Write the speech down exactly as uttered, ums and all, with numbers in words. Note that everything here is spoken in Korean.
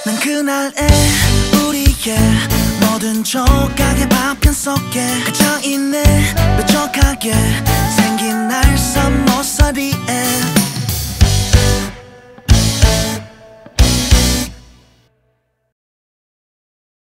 그날의 우리의 모든 조각의 파편 속에 갇혀있네 뾰족하게 생긴